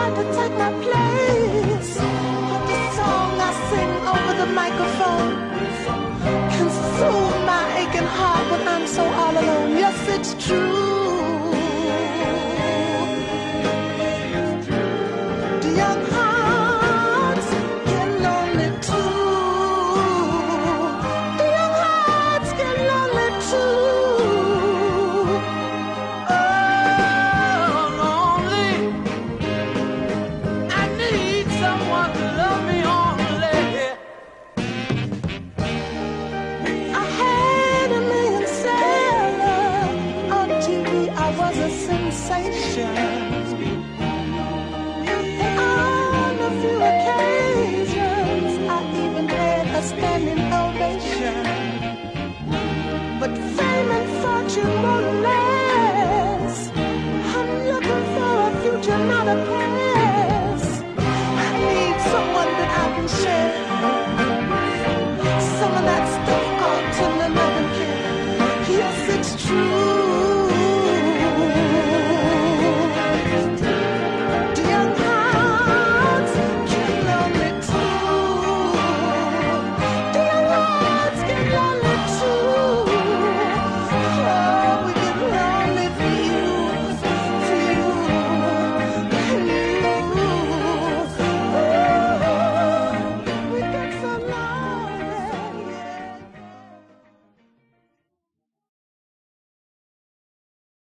try to take my place, but the song I sing over the microphone can soothe my aching heart when I'm so all alone. Yes, it's true. The young hearts get lonely too. The young hearts get lonely too. Standing ovation, but fame and fortune won't last. I'm looking for a future, not a past. I need someone that I can share